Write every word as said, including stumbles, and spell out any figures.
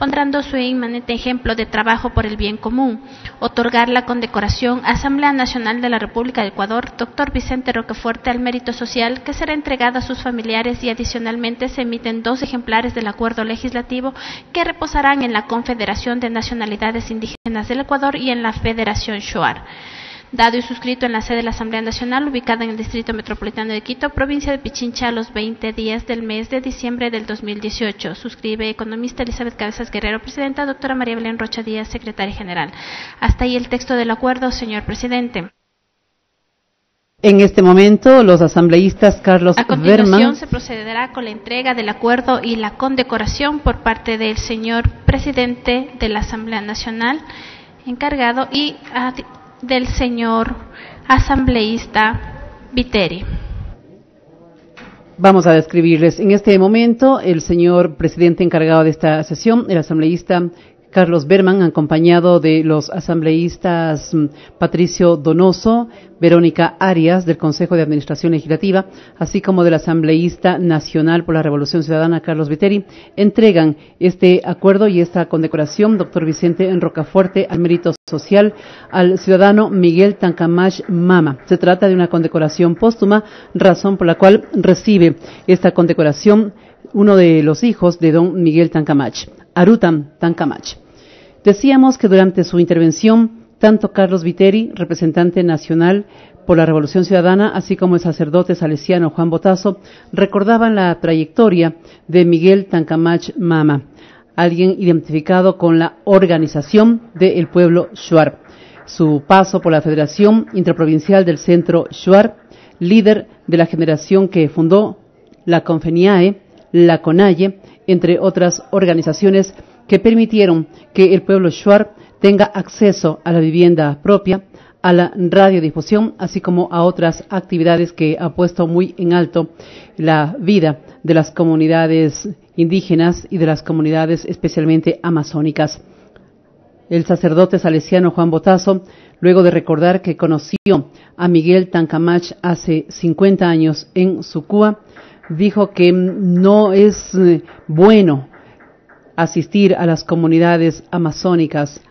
pondrando su inmanente ejemplo de trabajo por el bien común. Otorgar la condecoración Asamblea Nacional de la República de Ecuador, doctor Vicente Rocafuerte, al mérito social, que será entregada a sus familiares, y adicionalmente se emiten dos ejemplares del acuerdo legislativo que reposarán en la Confederación de Nacionalidades Indígenas del Ecuador y en la Federación Shuar. Dado y suscrito en la sede de la Asamblea Nacional, ubicada en el Distrito Metropolitano de Quito, provincia de Pichincha, a los veinte días del mes de diciembre del dos mil dieciocho. Suscribe economista Elizabeth Cabezas Guerrero, presidenta, doctora María Belén Rocha Díaz, secretaria general. Hasta ahí el texto del acuerdo, señor presidente. En este momento, los asambleístas Carlos A continuación, Berman se procederá con la entrega del acuerdo y la condecoración por parte del señor presidente de la Asamblea Nacional, encargado, y a, del señor asambleísta Viteri. Vamos a describirles. En este momento, el señor presidente encargado de esta sesión, el asambleísta Carlos Berman, acompañado de los asambleístas Patricio Donoso, Verónica Arias, del Consejo de Administración Legislativa, así como del asambleísta nacional por la Revolución Ciudadana, Carlos Viteri, entregan este acuerdo y esta condecoración, doctor Vicente Rocafuerte, al mérito social, al ciudadano Miguel Tancamach Mama. Se trata de una condecoración póstuma, razón por la cual recibe esta condecoración uno de los hijos de don Miguel Tancamach, Arutam Tancamach. Decíamos que durante su intervención, tanto Carlos Viteri, representante nacional por la Revolución Ciudadana, así como el sacerdote salesiano Juan Botazo, recordaban la trayectoria de Miguel Tancamach Mama, alguien identificado con la organización del pueblo Shuar. Su paso por la Federación Interprovincial del Centro Shuar, líder de la generación que fundó la Confeniae, la CONAIE, entre otras organizaciones que permitieron que el pueblo Shuar tenga acceso a la vivienda propia, a la radiodifusión, así como a otras actividades que ha puesto muy en alto la vida de las comunidades indígenas y de las comunidades especialmente amazónicas. El sacerdote salesiano Juan Botazo, luego de recordar que conoció a Miguel Tancamach hace cincuenta años en Sucúa, dijo que no es bueno asistir a las comunidades amazónicas